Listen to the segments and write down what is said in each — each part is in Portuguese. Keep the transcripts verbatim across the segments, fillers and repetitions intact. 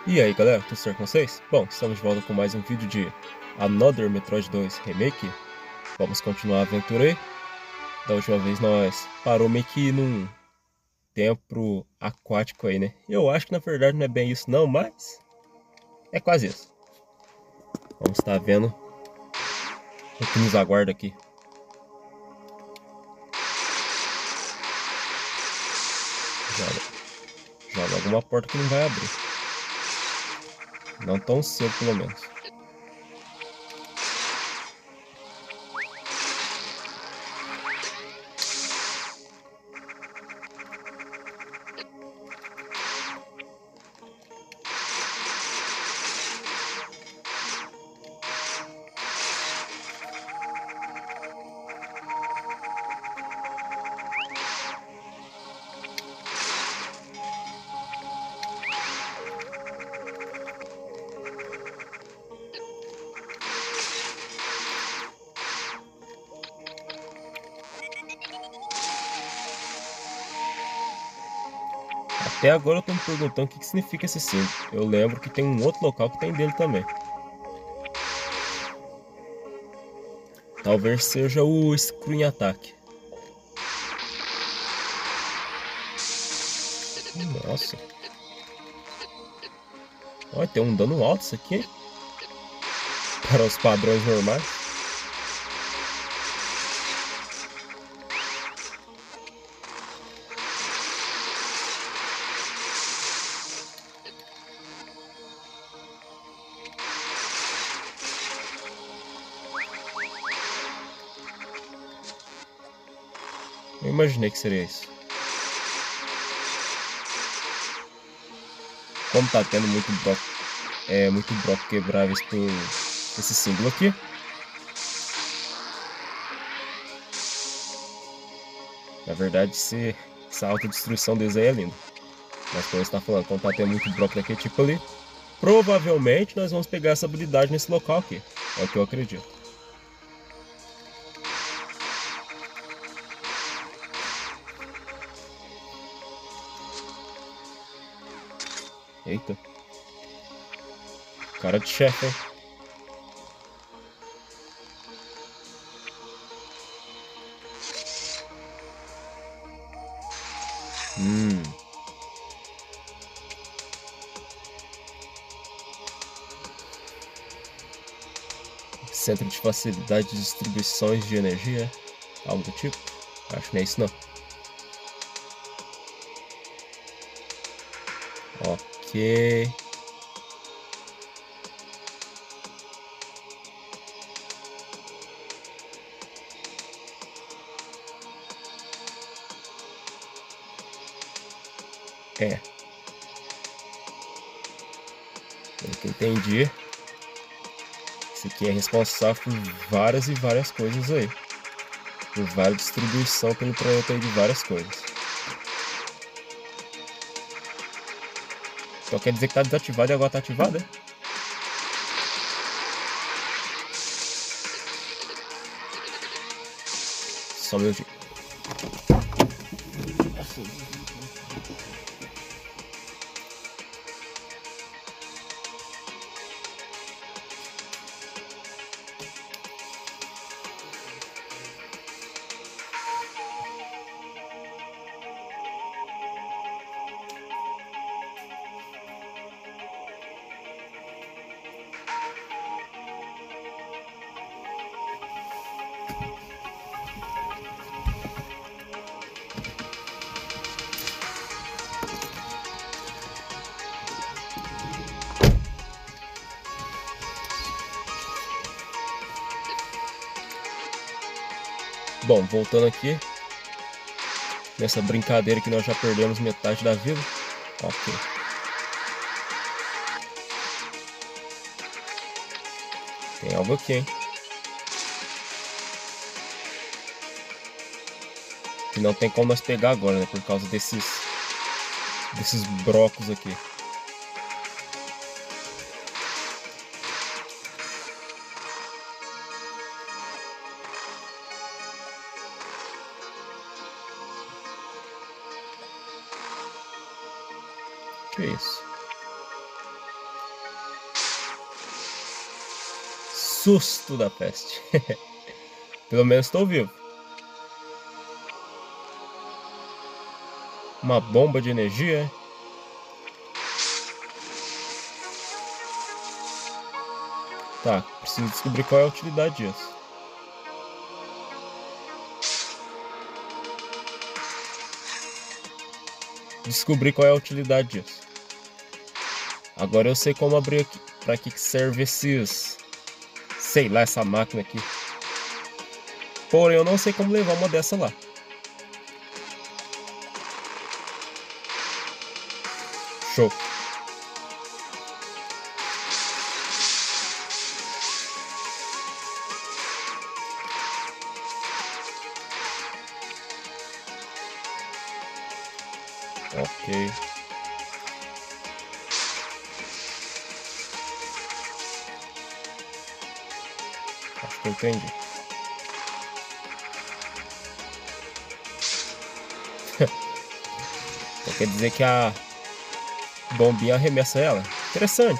E aí galera, tudo certo com vocês? Bom, estamos de volta com mais um vídeo de Another Metroid dois Remake. Vamos continuar a aventura aí. Da última vez nós parou meio que num templo aquático aí, né? Eu acho que na verdade não é bem isso não, mas é quase isso. Vamos estar vendo o que nos aguarda aqui. Joga, joga alguma porta que não vai abrir. Não tão cedo pelo menos. Até agora eu tô me perguntando o que, que significa esse símbolo. Eu lembro que tem um outro local que tem dele também. Talvez seja o Screen Attack. Nossa. Olha, tem um dano alto isso aqui, hein? Para os padrões normais. Eu imaginei que seria isso. Como tá tendo muito bloco, é, muito bloco quebráveis por esse símbolo aqui. Na verdade, se, essa autodestruição deles aí é linda. Mas como você tá falando, como tá tendo muito bloco daquele tipo ali, provavelmente nós vamos pegar essa habilidade nesse local aqui. É o que eu acredito. Eita. Cara de chefe, hein? Hum. Centro de facilidade de distribuições de energia. Algo do tipo. Acho que não é isso não. Ok. É. Pelo que eu entendi, esse aqui é responsável por várias e várias coisas aí. Por várias distribuição pelo planeta aí de várias coisas. Então quer dizer que tá desativado e agora tá ativado, é? Só meu jeito. Bom, voltando aqui. Nessa brincadeira que nós já perdemos metade da vida. Ok. Tem algo aqui, hein? Que não tem como nós pegar agora, né? Por causa desses... Desses brocos aqui. Que isso? susto da peste. Pelo menos estou vivo. Uma bomba de energia. Tá, preciso descobrir qual é a utilidade disso. Descobrir qual é a utilidade disso. Agora eu sei como abrir aqui. Pra que serve esses... sei lá, essa máquina aqui. Porém, eu não sei como levar uma dessa lá. Show. Ok. Acho que eu entendi. Então quer dizer que a bombinha arremessa ela? Interessante.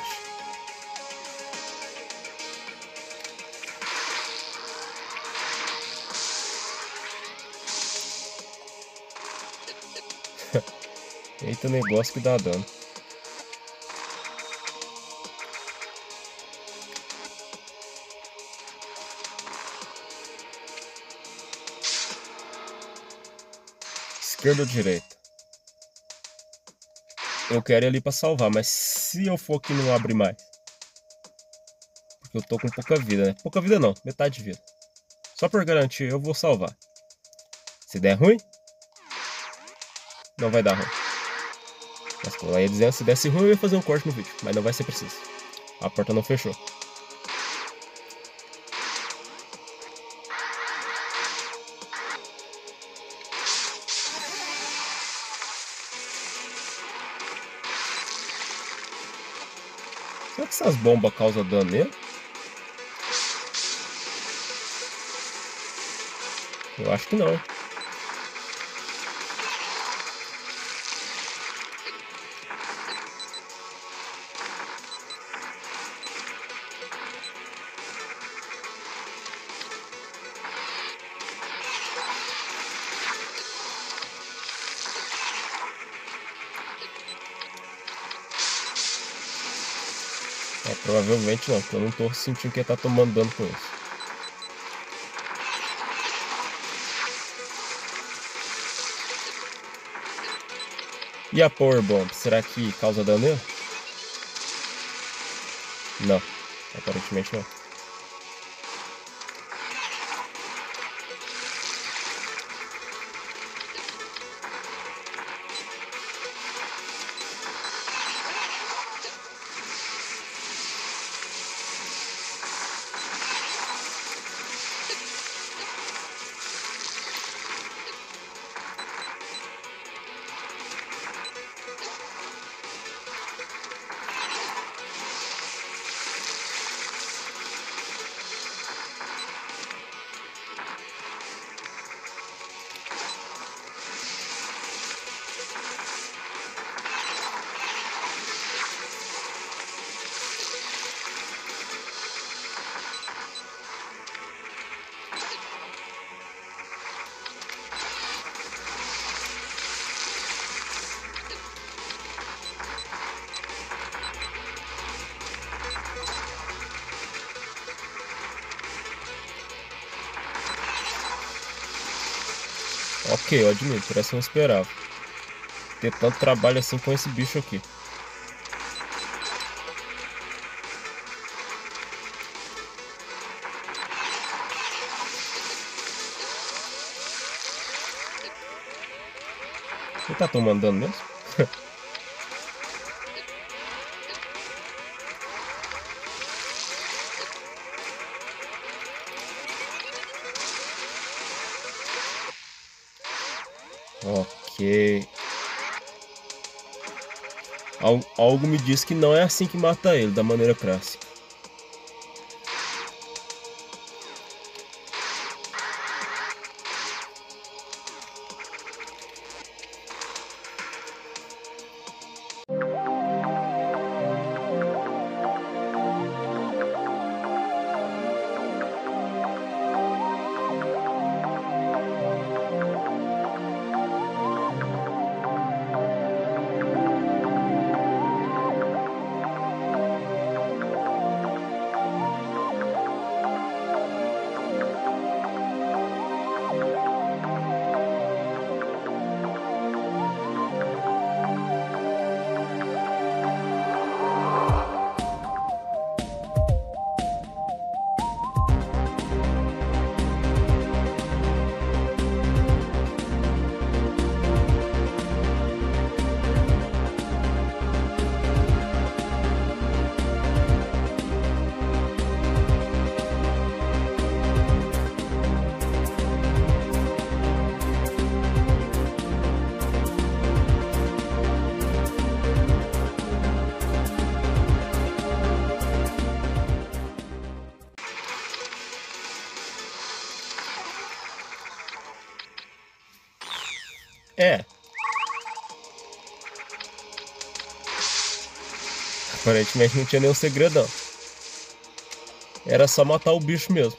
Eita, negócio que dá dano. Esquerda ou direita? Eu quero ir ali pra salvar, mas se eu for aqui não abre mais. Porque eu tô com pouca vida, né? Pouca vida não, metade de vida. Só por garantir, eu vou salvar. Se der ruim, não vai dar ruim. Mas como eu ia dizendo, se desse ruim eu ia fazer um corte no vídeo, mas não vai ser preciso. A porta não fechou. Será que essas bombas causam dano nele? Eu acho que não. É, provavelmente não, porque eu não tô sentindo que ele tá tomando dano com isso. E a Power Bomb, será que causa dano nele? Não, aparentemente não. Ok, eu admito, essa eu não esperava. Ter tanto trabalho assim com esse bicho aqui. Ele tá tomando dano mesmo? Ok. Al- Algo me diz que não é assim que mata ele, da maneira clássica. É. Aparentemente não tinha nenhum segredão. Era só matar o bicho mesmo.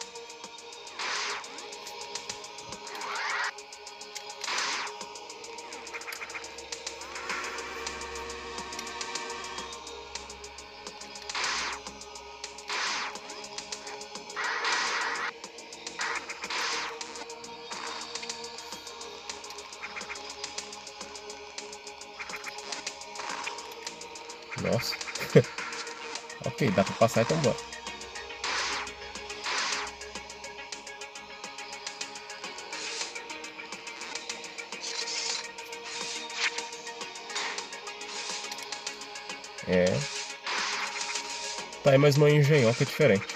Nossa. Ok, dá pra passar, então bora. É. Tá aí mais uma engenhoca diferente.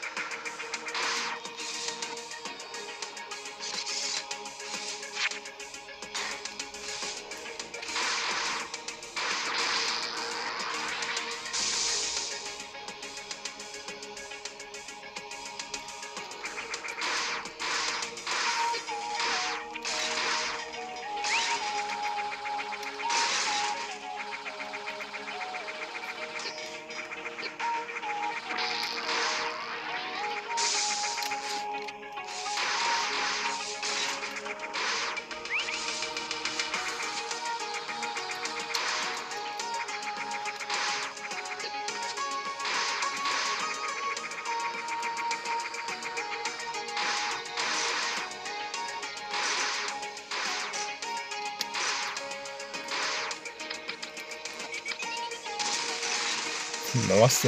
Nossa.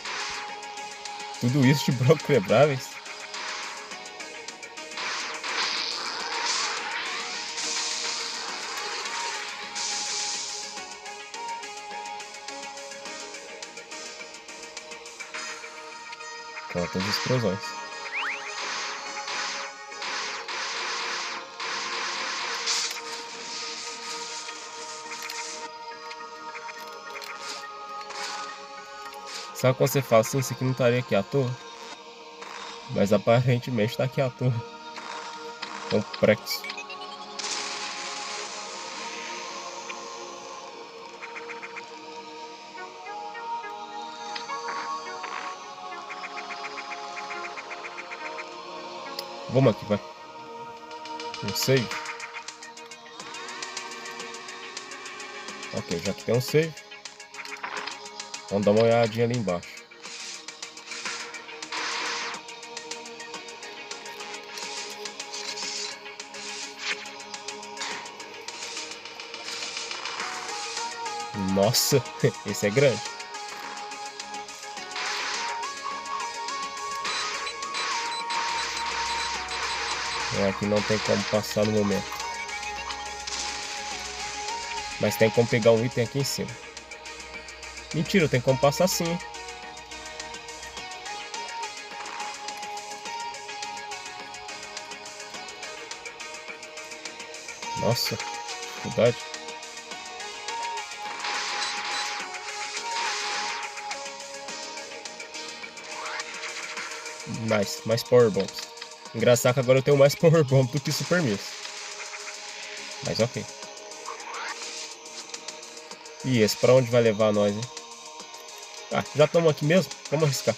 Tudo isso de blocos quebráveis. Quantas explosões. Sabe quando você fala assim, isso aqui não estaria aqui à toa? Mas aparentemente tá aqui à toa. Complexo. Vamos aqui, vai. Um save. Ok, já que tem um save, vamos dar uma olhadinha ali embaixo. Nossa, esse é grande. É, aqui não tem como passar no momento. Mas tem como pegar um item aqui em cima. Mentira, tem como passar sim, hein? Nossa, dificuldade. Nice, mais Power Bombs. Engraçado que agora eu tenho mais Power Bomb do que Super Miss. Mas ok. E esse pra onde vai levar nós, hein? Ah, já estamos aqui mesmo? Vamos arriscar.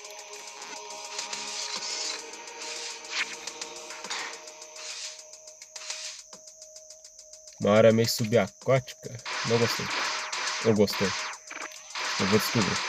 Uma área meio subaquática. Não gostei. Eu gostei. Eu vou descobrir.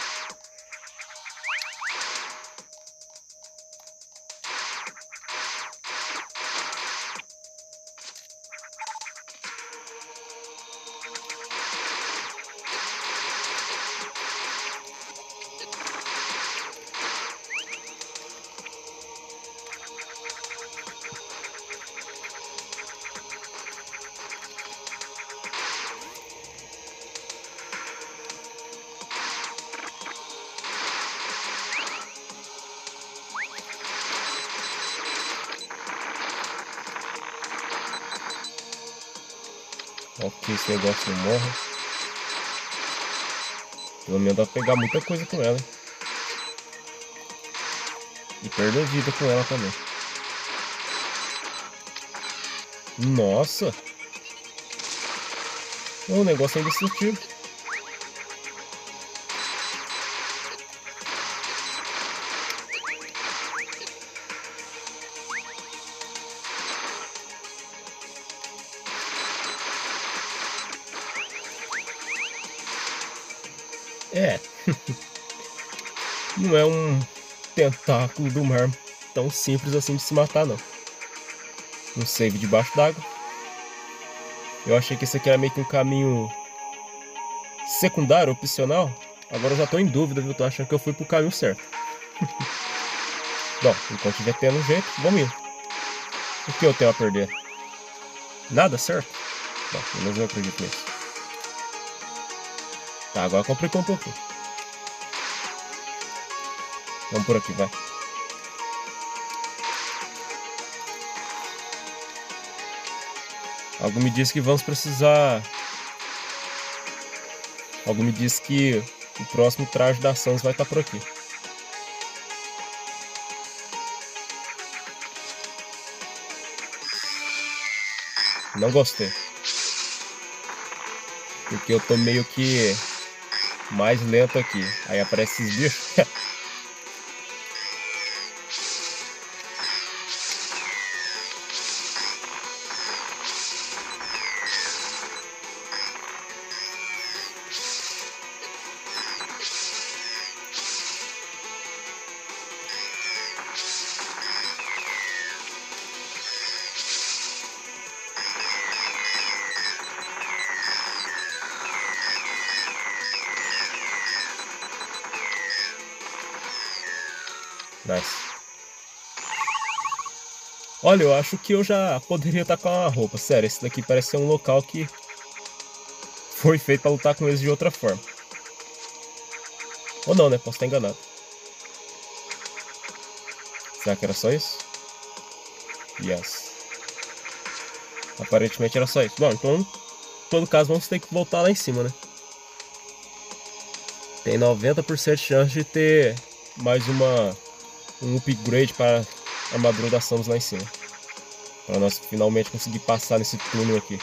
Ok, esse negócio não morre. Pelo menos dá pra pegar muita coisa com ela, hein? E perder vida com ela também. Nossa! O negócio é indestrutível. É. Não é um tentáculo do mar tão simples assim de se matar, não. Um save debaixo d'água. Eu achei que esse aqui era meio que um caminho secundário, opcional. Agora eu já tô em dúvida, viu? Tô achando que eu fui pro caminho certo. Bom, enquanto tiver tendo um jeito, vamos ir. O que eu tenho a perder? Nada, certo? Bom, pelo menos eu acredito nisso. Tá, agora complicou um pouquinho. Vamos por aqui, vai. Algo me diz que vamos precisar... Algo me diz que o próximo traje da Sans vai estar por aqui. Não gostei. Porque eu tô meio que mais lento aqui. Aí aparece esses bichos. Nice. Olha, eu acho que eu já poderia estar com uma roupa. Sério, esse daqui parece ser um local que foi feito para lutar com eles de outra forma. Ou não, né? Posso estar enganado. Será que era só isso? Yes. Aparentemente era só isso. Bom, então, em todo caso, vamos ter que voltar lá em cima, né? Tem noventa por cento de chance de ter mais uma um upgrade para a armadura da Samus lá em cima. Para nós finalmente conseguir passar nesse túnel aqui.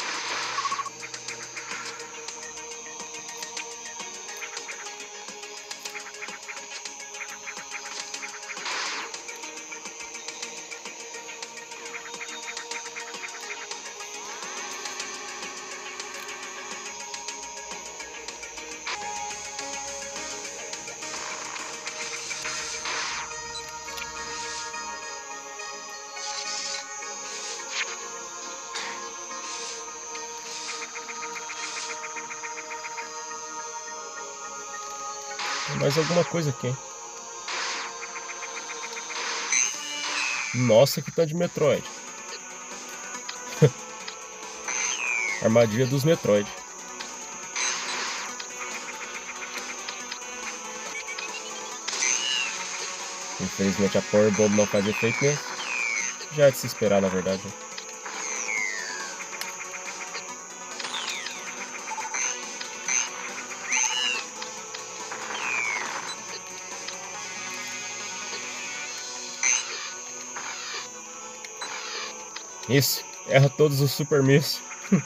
Tem mais alguma coisa aqui, hein? Nossa, que tá de Metroid. Armadilha dos Metroid. Infelizmente a Power Bomb não faz efeito mesmo. Já é de se esperar, na verdade. Isso, erra todos os Super Miss.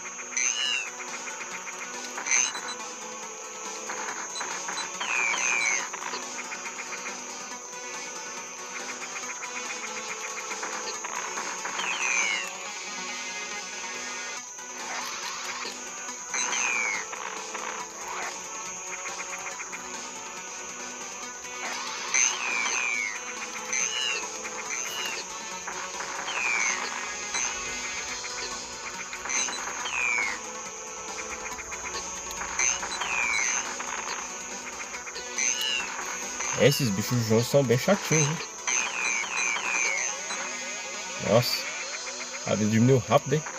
Esses bichos juntos são bem chatinhos, hein? Nossa, a vida diminuiu rápido, hein?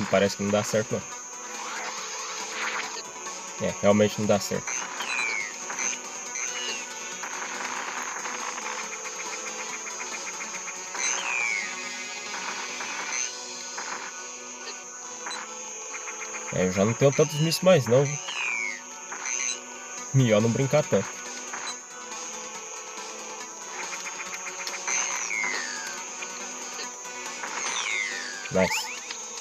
Parece que não dá certo, não. É, realmente não dá certo. É, eu já não tenho tantos mísseis mais, não, viu? Melhor não brincar tanto. Nice.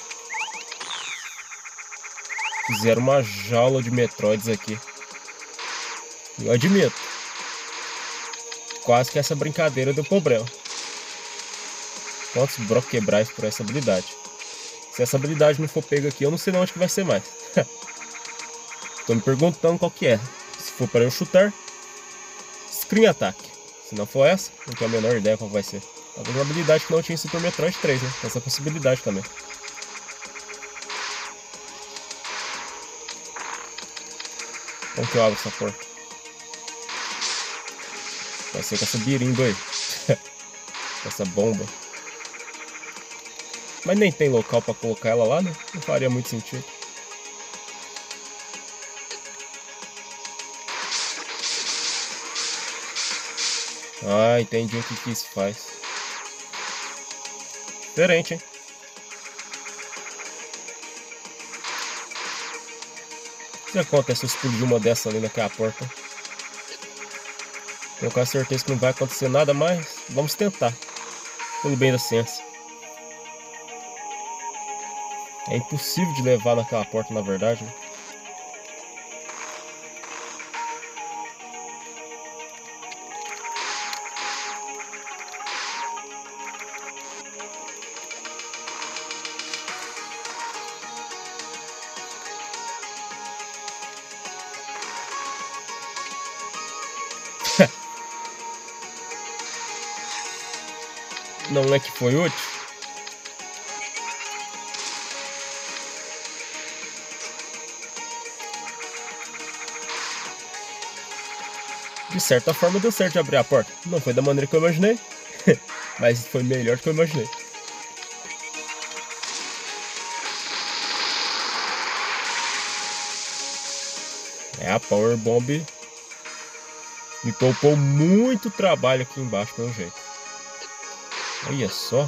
Fizeram uma jaula de Metroids aqui. Eu admito. Quase que essa brincadeira deu problema. Quantos Brock quebrais por essa habilidade? Se essa habilidade não for pega aqui, eu não sei não onde que vai ser mais. Tô me perguntando qual que é. Se for para eu chutar, Screen Attack. Se não for essa, não tenho a menor ideia qual vai ser. Talvez uma habilidade que não tinha em Super Metroid três, né? Tem essa possibilidade também. Como que eu abro essa porta? Vai ser com essa birimba aí. Com essa bomba. Mas nem tem local pra colocar ela lá, né? Não faria muito sentido. Ah, entendi o que que isso faz. Diferente, hein? O que acontece se eu explodir uma dessa ali naquela porta? Tenho quase certeza que não vai acontecer nada, mas vamos tentar. Pelo bem da ciência. É impossível de levar naquela porta, na verdade, né? Não é que foi útil? De certa forma deu certo de abrir a porta. Não foi da maneira que eu imaginei, mas foi melhor do que eu imaginei. É, a Power Bomb me poupou muito trabalho aqui embaixo, pelo jeito. Olha só.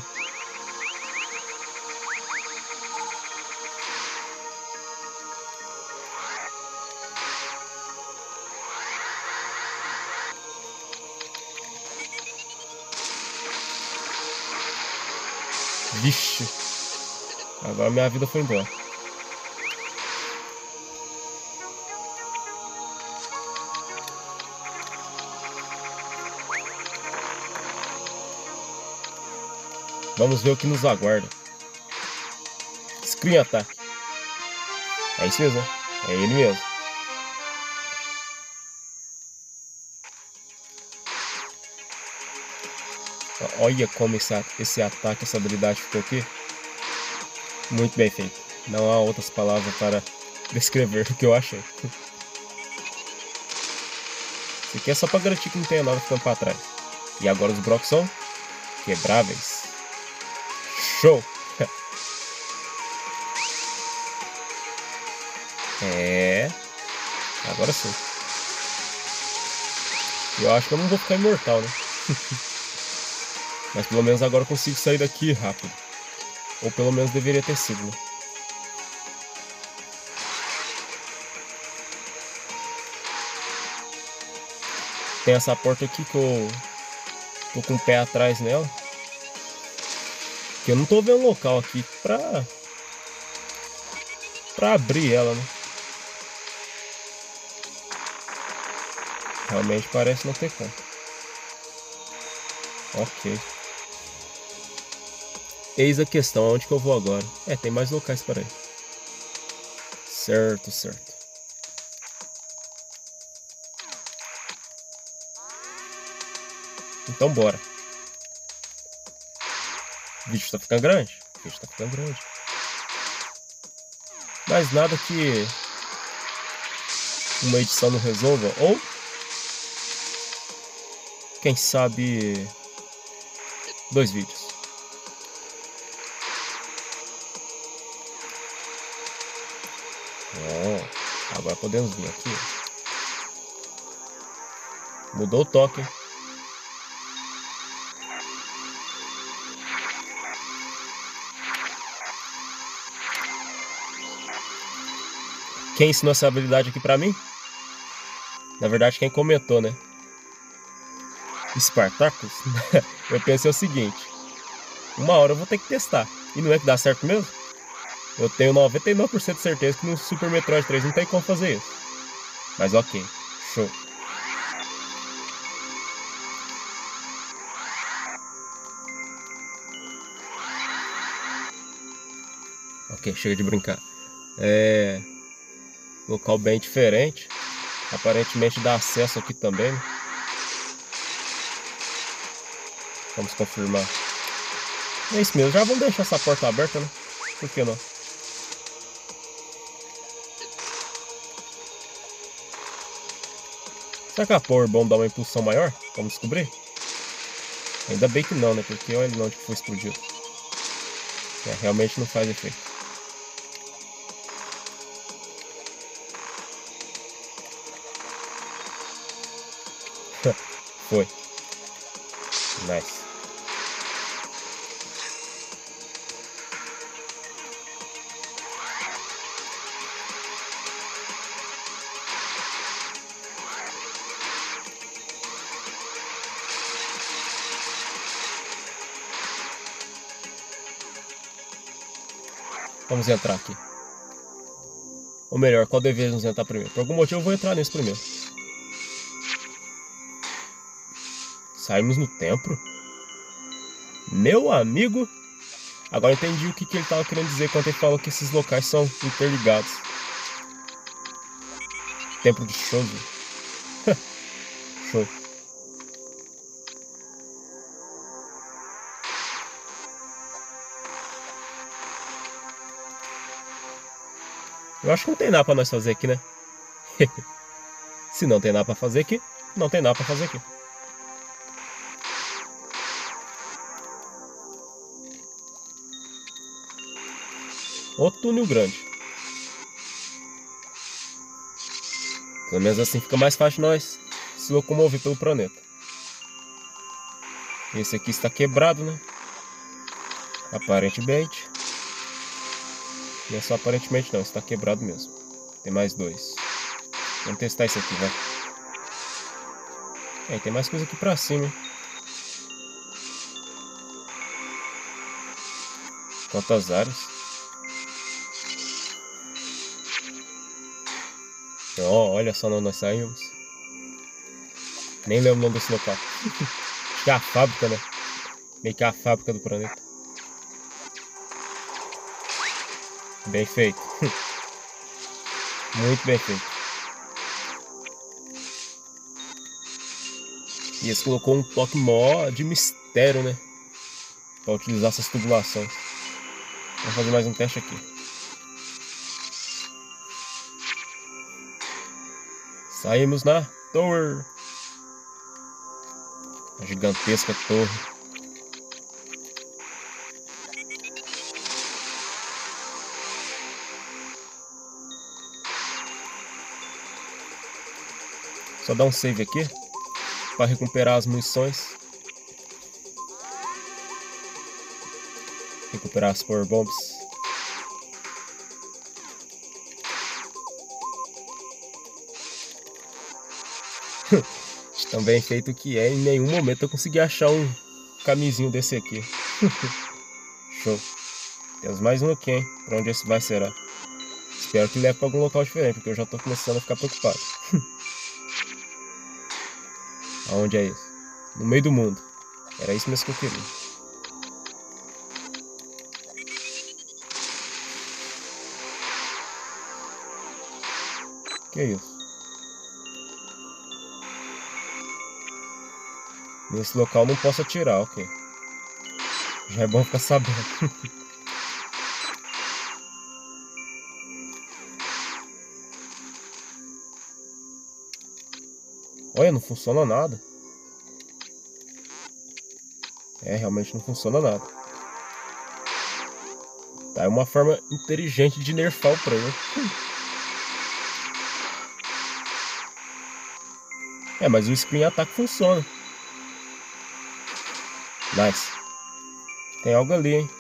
Vixe. Agora minha vida foi embora. Vamos ver o que nos aguarda. Screen Attack. É isso mesmo, né? É ele mesmo. Olha como esse, esse ataque, essa habilidade ficou aqui. Muito bem feito. Não há outras palavras para descrever o que eu achei. Isso aqui é só para garantir que não tenha nada ficando para trás. E agora os blocos são quebráveis. Show! É. Agora sim. Eu acho que eu não vou ficar imortal, né? Mas pelo menos agora eu consigo sair daqui rápido. Ou pelo menos deveria ter sido, né? Tem essa porta aqui que eu tô com o pé atrás nela. Que eu não tô vendo local aqui pra... pra abrir ela, né? Realmente parece não ter como. Ok. Eis a questão, aonde que eu vou agora? É, tem mais locais para ir. Certo, certo. Então bora. O vídeo tá ficando grande? O vídeo tá ficando grande. Mas nada que uma edição não resolva. Ou, quem sabe, dois vídeos. Agora podemos vir aqui. Mudou o toque. Quem ensinou essa habilidade aqui pra mim? Na verdade, quem comentou, né? Spartacus. Eu pensei o seguinte: uma hora eu vou ter que testar. E não é que dá certo mesmo? Eu tenho noventa e nove por cento de certeza que no Super Metroid três não tem como fazer isso. Mas ok, show. Ok, chega de brincar. É... Local bem diferente. Aparentemente dá acesso aqui também, né? Vamos confirmar. É isso mesmo, já vamos deixar essa porta aberta, né? Por que não? Será que a Power Bomb dá uma impulsão maior? Vamos descobrir? Ainda bem que não, né? Porque olha onde que foi explodido. É, realmente não faz efeito. Foi. Nice. Vamos entrar aqui. Ou melhor, qual devemos entrar primeiro? Por algum motivo eu vou entrar nesse primeiro. Saímos no templo? Meu amigo! Agora entendi o que, que ele estava querendo dizer quando ele falou que esses locais são interligados. Templo de Chozo. Show. Eu acho que não tem nada pra nós fazer aqui, né? Se não tem nada pra fazer aqui, não tem nada pra fazer aqui. Outro túnel grande. Pelo menos assim fica mais fácil nós se locomover pelo planeta. Esse aqui está quebrado, né? Aparentemente. Não é só aparentemente não, está quebrado mesmo. Tem mais dois. Vamos testar esse aqui, vai. É, tem mais coisa aqui pra cima, hein? Quantas áreas? Oh, olha só onde nós saímos. Nem lembro o nome desse local. Acho que é a fábrica, né? Meio que a fábrica do planeta. Bem feito. Muito bem feito. E esse colocou um toque mó de mistério, né? Pra utilizar essas tubulações. Vamos fazer mais um teste aqui. Saímos na torre. A gigantesca torre. Só dar um save aqui para recuperar as munições. Recuperar as Power Bombs. Tão bem feito que é, em nenhum momento eu consegui achar um caminhozinho desse aqui. Show. Temos mais um aqui, hein? Pra onde esse vai será? Espero que leve pra algum local diferente, porque eu já tô começando a ficar preocupado. Aonde é isso? No meio do mundo. Era isso mesmo que eu queria. Que é isso? Nesse local não posso atirar, ok. Já é bom ficar sabendo. Olha, não funciona nada. É, realmente não funciona nada. Tá, é uma forma inteligente de nerfar o player. É, mas o Screen Attack funciona. Nice. Tem algo ali, hein?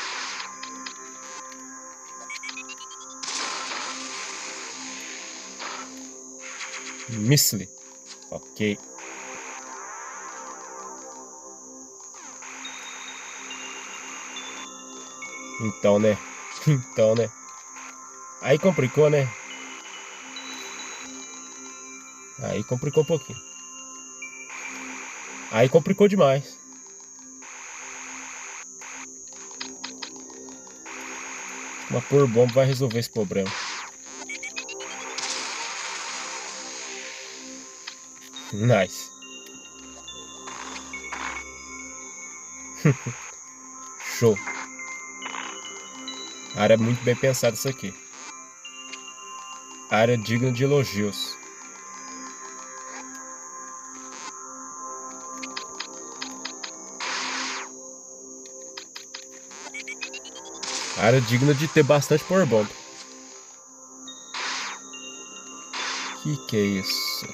Missile. Ok. Então, né? Então, né? Aí complicou, né? Aí complicou um pouquinho. Aí complicou demais. Uma Power Bomb vai resolver esse problema. Nice. Show. Área muito bem pensada isso aqui. Área digna de elogios. Área digna de ter bastante Power Bomb. Que que é isso?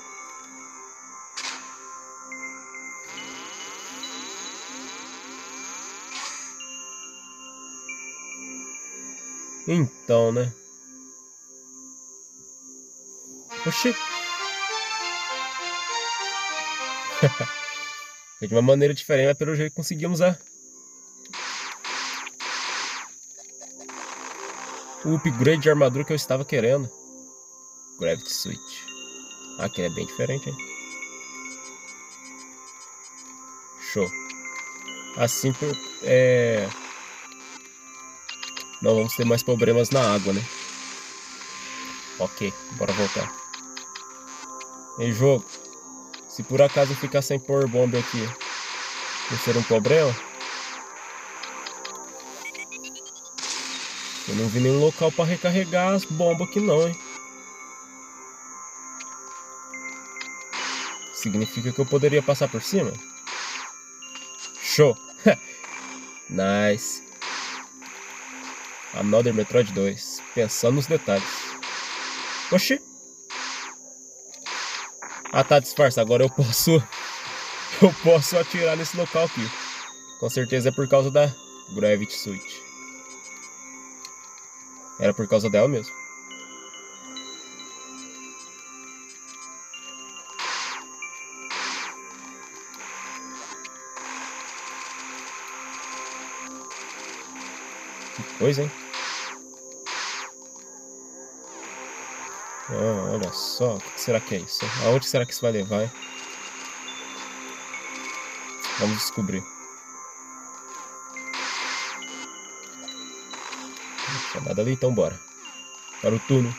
Então, né? Oxi. Foi de uma maneira diferente, mas pelo jeito conseguimos a... o upgrade de armadura que eu estava querendo. Gravity Switch. Aqui é bem diferente, hein? Show. Assim, é... não vamos ter mais problemas na água, né? Ok, bora voltar. Ei, jogo. Se por acaso ficar sem Power Bomb aqui, não ser um problema? Eu não vi nenhum local para recarregar as bombas aqui não, hein? Significa que eu poderia passar por cima? Show! Nice! Another Metroid dois. Pensando nos detalhes. Oxi! Ah tá, disfarça. Agora eu posso... eu posso atirar nesse local aqui. Com certeza é por causa da Gravity Switch. Era por causa dela mesmo. Que coisa, hein? Ah, olha só. O que será que é isso? Aonde será que isso vai levar, hein? Vamos descobrir. Não tinha nada ali, então bora. Para o túnel.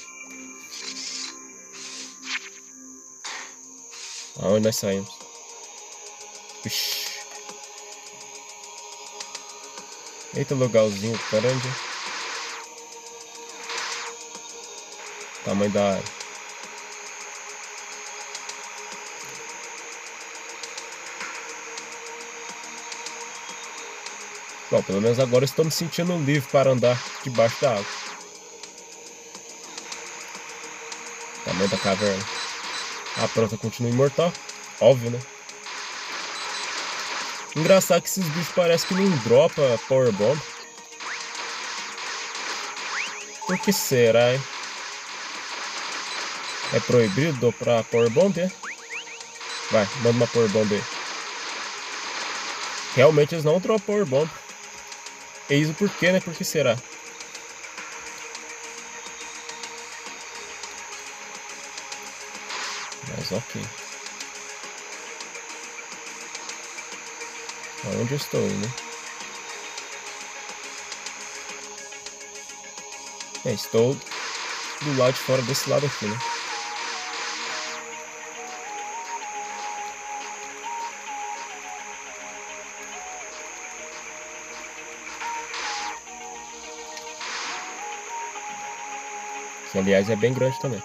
Aonde nós saímos? Ixi. Eita, lugarzinho do caramba. Tamanho da área. Bom, pelo menos agora estou me sentindo livre para andar debaixo da água. Tamanho da caverna. A planta continua imortal. Óbvio, né? Engraçado que esses bichos parecem que não dropam Power Bomb. Por que será, hein? É proibido dropar Power Bomb, é? Vai, manda uma Power Bomb aí. Realmente eles não dropam Power Bomb. Eis o porquê, né? Por que será? Mas ok. Aonde eu estou indo? É, estou do lado de fora desse lado aqui, né? Que, aliás, é bem grande também.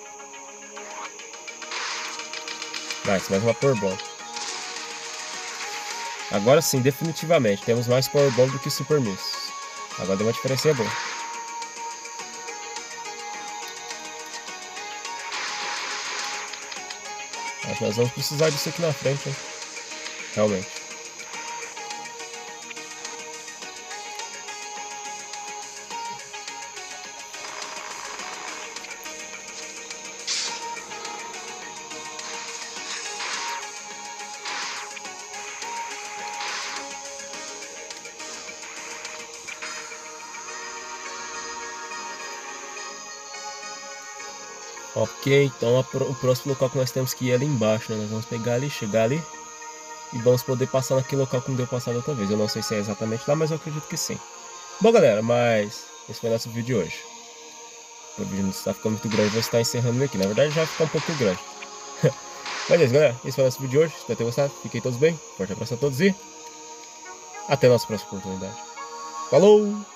Nice, mais uma Power Bomb. Agora sim, definitivamente, temos mais Power Bomb do que Super Miss. Agora deu uma diferença boa. Acho que nós vamos precisar disso aqui na frente, hein? Realmente. Ok, então a, o próximo local que nós temos que ir é ali embaixo, né? Nós vamos pegar ali, chegar ali e vamos poder passar naquele local como deu passado outra vez. Eu não sei se é exatamente lá, mas eu acredito que sim. Bom, galera, mas esse foi o nosso vídeo de hoje. O vídeo não está ficando muito grande, vou estar encerrando aqui. Na verdade já vai ficar um pouquinho grande. Mas é isso, galera. Esse foi o nosso vídeo de hoje. Espero ter gostado. Fiquem todos bem. Forte abraço a todos e até a nossa próxima oportunidade. Falou!